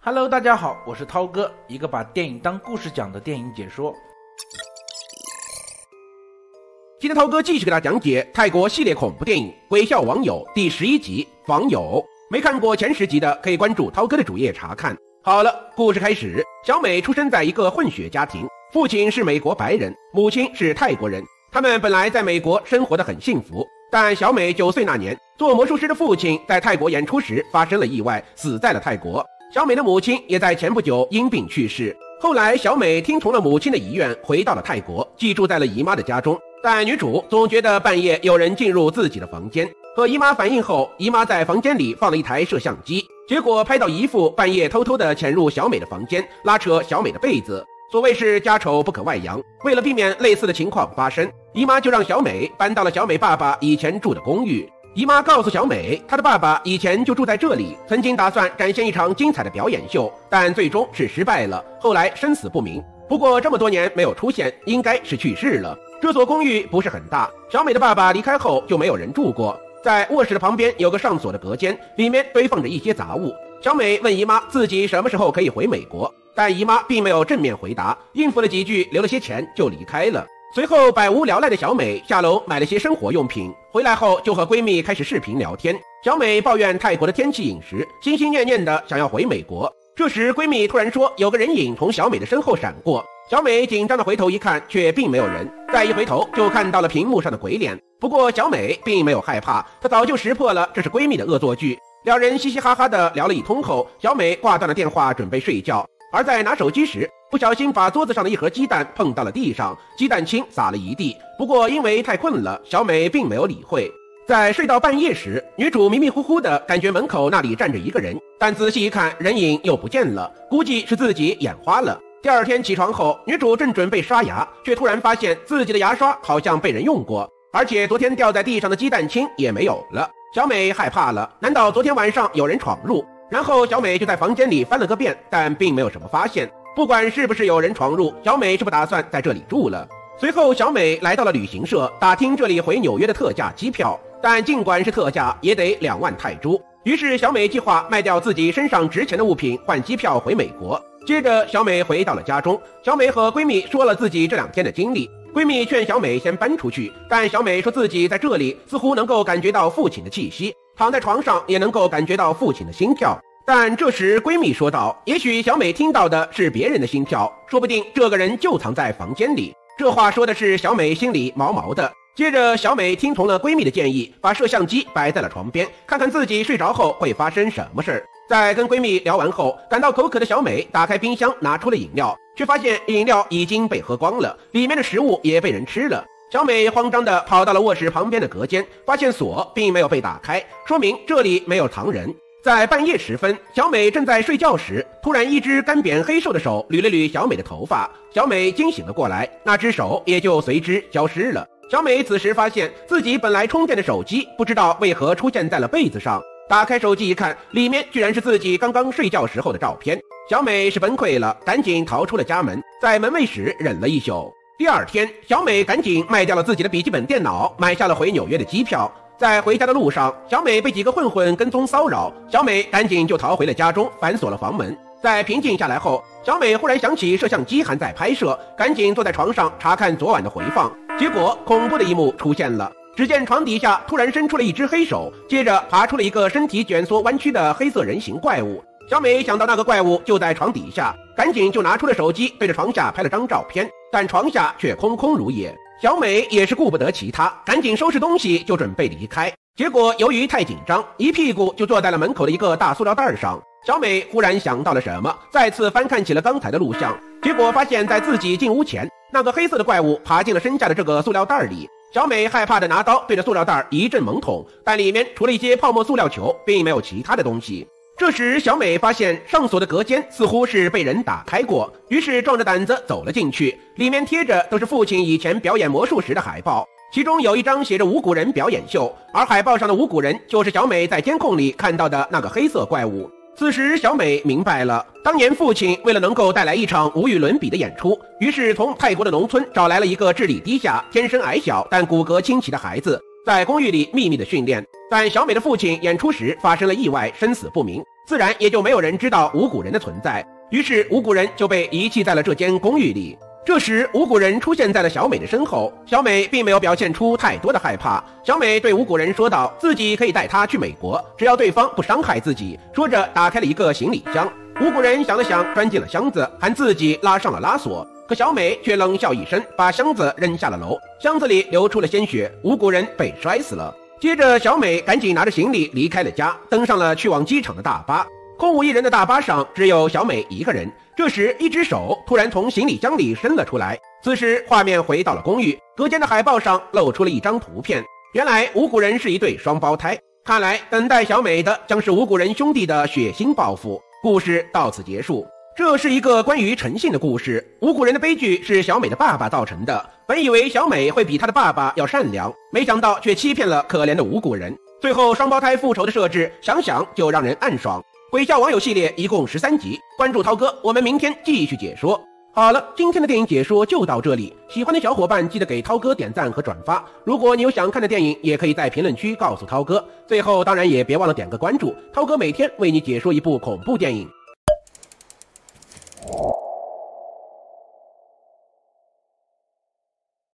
Hello， 大家好，我是涛哥，一个把电影当故事讲的电影解说。 今天涛哥继续给大家讲解泰国系列恐怖电影《鬼笑网友》第11集《网友》。没看过前10集的，可以关注涛哥的主页查看。好了，故事开始。小美出生在一个混血家庭，父亲是美国白人，母亲是泰国人。他们本来在美国生活得很幸福，但小美9岁那年，做魔术师的父亲在泰国演出时发生了意外，死在了泰国。小美的母亲也在前不久因病去世。后来小美听从了母亲的遗愿，回到了泰国，寄住在了姨妈的家中。但女主总觉得半夜有人进入自己的房间，和姨妈反映后，姨妈在房间里放了一台摄像机，结果拍到姨父半夜偷偷地潜入小美的房间，拉扯小美的被子。所谓是家丑不可外扬，为了避免类似的情况发生，姨妈就让小美搬到了小美爸爸以前住的公寓。姨妈告诉小美，她的爸爸以前就住在这里，曾经打算展现一场精彩的表演秀，但最终是失败了，后来生死不明。不过这么多年没有出现，应该是去世了。这所公寓不是很大，小美的爸爸离开后就没有人住过。在卧室的旁边有个上锁的隔间，里面堆放着一些杂物。小美问姨妈自己什么时候可以回美国，但姨妈并没有正面回答，应付了几句，留了些钱就离开了。随后百无聊赖的小美下楼买了些生活用品，回来后就和闺蜜开始视频聊天。小美抱怨泰国的天气饮食，心心念念的想要回美国。这时闺蜜突然说有个人影从小美的身后闪过，小美紧张的回头一看，却并没有人，再一回头就看到了屏幕上的鬼脸。不过小美并没有害怕，她早就识破了这是闺蜜的恶作剧。两人嘻嘻哈哈的聊了一通后，小美挂断了电话准备睡觉，而在拿手机时不小心把桌子上的一盒鸡蛋碰到了地上，鸡蛋清洒了一地。不过因为太困了，小美并没有理会。在睡到半夜时，女主迷迷糊糊的感觉门口那里站着一个人，但仔细一看，人影又不见了，估计是自己眼花了。第二天起床后，女主正准备刷牙，却突然发现自己的牙刷好像被人用过，而且昨天掉在地上的鸡蛋清也没有了。小美害怕了，难道昨天晚上有人闯入？然后小美就在房间里翻了个遍，但并没有什么发现。不管是不是有人闯入，小美是不打算在这里住了。随后小美来到了旅行社，打听这里回纽约的特价机票，但尽管是特价也得2万泰铢。于是小美计划卖掉自己身上值钱的物品换机票回美国。接着小美回到了家中，小美和闺蜜说了自己这2天的经历。闺蜜劝小美先搬出去，但小美说自己在这里似乎能够感觉到父亲的气息，躺在床上也能够感觉到父亲的心跳。但这时闺蜜说道，也许小美听到的是别人的心跳，说不定这个人就藏在房间里。这话说的是小美心里毛毛的。接着小美听从了闺蜜的建议，把摄像机摆在了床边，看看自己睡着后会发生什么事儿。在跟闺蜜聊完后，感到口渴的小美打开冰箱拿出了饮料，却发现饮料已经被喝光了，里面的食物也被人吃了。小美慌张地跑到了卧室旁边的隔间，发现锁并没有被打开，说明这里没有藏人。在半夜时分，小美正在睡觉时，突然一只干扁黑瘦的手捋了捋小美的头发，小美惊醒了过来，那只手也就随之消失了。小美此时发现自己本来充电的手机不知道为何出现在了被子上，打开手机一看，里面居然是自己刚刚睡觉时候的照片。小美是崩溃了，赶紧逃出了家门，在门卫室忍了一宿。第二天，小美赶紧卖掉了自己的笔记本电脑，买下了回纽约的机票。在回家的路上，小美被几个混混跟踪骚扰，小美赶紧就逃回了家中，反锁了房门。在平静下来后，小美忽然想起摄像机还在拍摄，赶紧坐在床上查看昨晚的回放。结果恐怖的一幕出现了，只见床底下突然伸出了一只黑手，接着爬出了一个身体卷缩弯曲的黑色人形怪物。小美想到那个怪物就在床底下，赶紧就拿出了手机对着床下拍了张照片，但床下却空空如也。小美也是顾不得其他，赶紧收拾东西就准备离开。结果由于太紧张，一屁股就坐在了门口的一个大塑料袋上。小美忽然想到了什么，再次翻看起了刚才的录像，结果发现在自己进屋前，那个黑色的怪物爬进了身下的这个塑料袋里。小美害怕的拿刀对着塑料袋一阵猛捅，但里面除了一些泡沫塑料球，并没有其他的东西。这时小美发现上锁的隔间似乎是被人打开过，于是壮着胆子走了进去，里面贴着都是父亲以前表演魔术时的海报，其中有一张写着五谷人表演秀，而海报上的五谷人就是小美在监控里看到的那个黑色怪物。此时小美明白了，当年父亲为了能够带来一场无与伦比的演出，于是从泰国的农村找来了一个智力低下、天生矮小但骨骼清奇的孩子，在公寓里秘密的训练。但小美的父亲演出时发生了意外，生死不明。 自然也就没有人知道五谷人的存在。于是五谷人就被遗弃在了这间公寓里。这时五谷人出现在了小美的身后，小美并没有表现出太多的害怕。小美对五谷人说道，自己可以带他去美国，只要对方不伤害自己。说着打开了一个行李箱，五谷人想了想，钻进了箱子，还自己拉上了拉锁。可小美却冷笑一声，把箱子扔下了楼，箱子里流出了鲜血，五谷人被摔死了。接着小美赶紧拿着行李离开了家，登上了去往机场的大巴。空无一人的大巴上只有小美一个人。这时一只手突然从行李箱里伸了出来，此时画面回到了公寓，隔间的海报上露出了一张图片，原来五谷人是一对双胞胎。看来等待小美的将是五谷人兄弟的血腥报复。故事到此结束。这是一个关于诚信的故事。五谷人的悲剧是小美的爸爸造成的，本以为小美会比她的爸爸要善良，没想到却欺骗了可怜的五谷人。最后双胞胎复仇的设置，想想就让人暗爽。鬼笑网友系列一共13集，关注涛哥，我们明天继续解说。好了，今天的电影解说就到这里，喜欢的小伙伴记得给涛哥点赞和转发。如果你有想看的电影，也可以在评论区告诉涛哥。最后当然也别忘了点个关注，涛哥每天为你解说一部恐怖电影。